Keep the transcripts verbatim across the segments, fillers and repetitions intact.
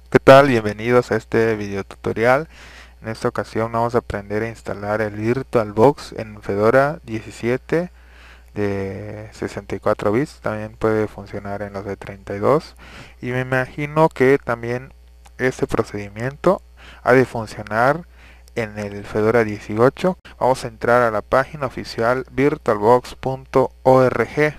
¿Qué tal? Bienvenidos a este video tutorial. En esta ocasión vamos a aprender a instalar el VirtualBox en Fedora diecisiete de sesenta y cuatro bits. También puede funcionar en los de treinta y dos. Y me imagino que también este procedimiento ha de funcionar en el Fedora dieciocho. Vamos a entrar a la página oficial virtualbox punto org.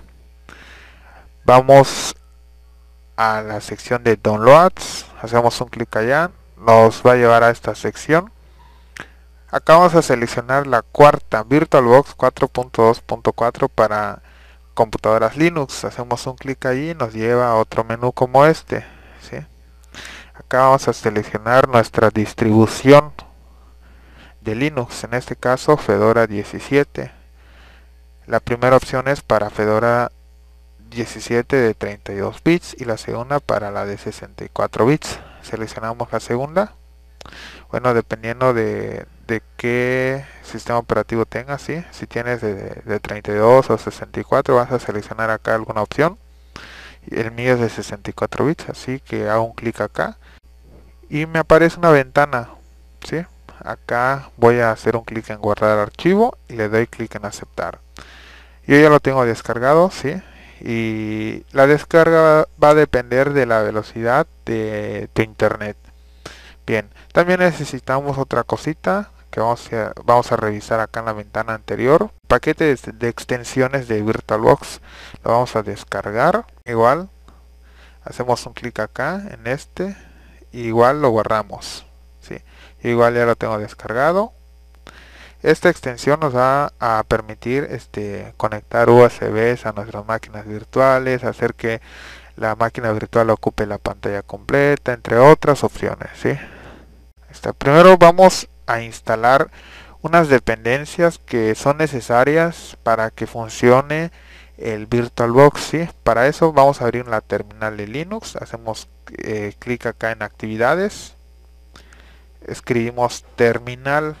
Vamos a la sección de downloads, hacemos un clic allá, nos va a llevar a esta sección. Acá vamos a seleccionar la cuarta, VirtualBox cuatro punto dos punto cuatro para computadoras Linux. Hacemos un clic allí y nos lleva a otro menú como este, ¿sí? Acá vamos a seleccionar nuestra distribución de Linux, en este caso Fedora diecisiete. La primera opción es para Fedora diecisiete de treinta y dos bits y la segunda para la de sesenta y cuatro bits. Seleccionamos la segunda. Bueno, dependiendo de, de qué sistema operativo tengas, ¿sí? Si tienes de, de treinta y dos o sesenta y cuatro, vas a seleccionar acá alguna opción. El mío es de sesenta y cuatro bits, así que hago un clic acá y me aparece una ventana, ¿sí? Acá voy a hacer un clic en guardar archivo y le doy clic en aceptar. Yo ya lo tengo descargado, ¿sí? Y la descarga va a depender de la velocidad de tu internet. Bien, también necesitamos otra cosita que vamos a, vamos a revisar acá en la ventana anterior. Paquete de, de extensiones de VirtualBox. Lo vamos a descargar. Igual, hacemos un clic acá en este. Igual lo guardamos, ¿sí? Igual ya lo tengo descargado. Esta extensión nos va a permitir este, conectar U S Bs a nuestras máquinas virtuales, hacer que la máquina virtual ocupe la pantalla completa, entre otras opciones, ¿sí? Este, primero vamos a instalar unas dependencias que son necesarias para que funcione el VirtualBox, ¿sí? Para eso vamos a abrir la terminal de Linux, hacemos eh, clic acá en actividades, escribimos terminal.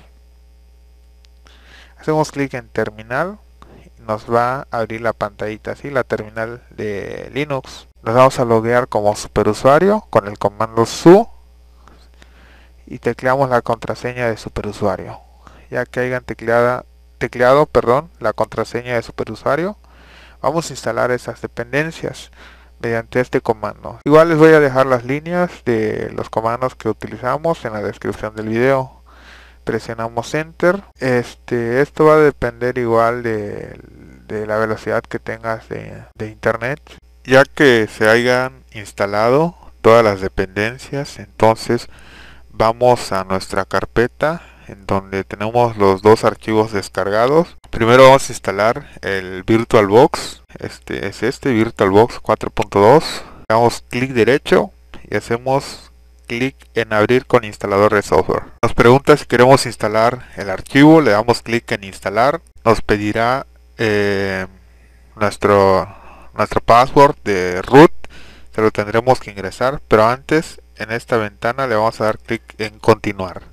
Hacemos clic en terminal y nos va a abrir la pantallita así, la terminal de Linux. Nos vamos a loguear como superusuario con el comando su y tecleamos la contraseña de superusuario. Ya que hayan tecleada, tecleado perdón, la contraseña de superusuario, vamos a instalar esas dependencias mediante este comando. Igual les voy a dejar las líneas de los comandos que utilizamos en la descripción del video. Presionamos enter. Este, esto va a depender igual de, de la velocidad que tengas de, de internet. Ya que se hayan instalado todas las dependencias, entonces vamos a nuestra carpeta en donde tenemos los dos archivos descargados. Primero vamos a instalar el VirtualBox. Este es este VirtualBox cuatro punto dos. Damos clic derecho y hacemos clic en abrir con instalador de software. Nos pregunta si queremos instalar el archivo, le damos clic en instalar. Nos pedirá eh, nuestro, nuestro password de root, se lo tendremos que ingresar, pero antes en esta ventana le vamos a dar clic en continuar.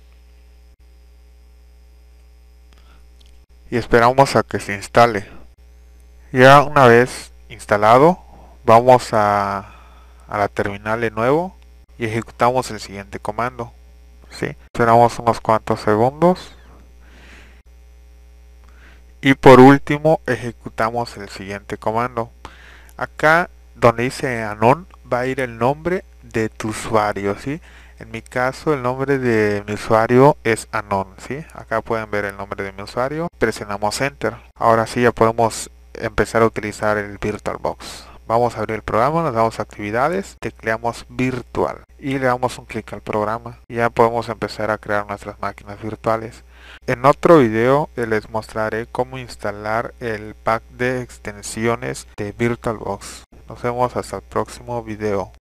Y esperamos a que se instale. Ya una vez instalado, vamos a, a la terminal de nuevo y ejecutamos el siguiente comando, ¿sí? Esperamos unos cuantos segundos y por último ejecutamos el siguiente comando. Acá donde dice anon va a ir el nombre de tu usuario, ¿sí? En mi caso el nombre de mi usuario es anon, ¿sí? Acá pueden ver el nombre de mi usuario. Presionamos enter. Ahora sí ya podemos empezar a utilizar el VirtualBox. Vamos a abrir el programa, nos damos a actividades, tecleamos virtual y le damos un clic al programa y ya podemos empezar a crear nuestras máquinas virtuales. En otro video les mostraré cómo instalar el pack de extensiones de VirtualBox. Nos vemos hasta el próximo video.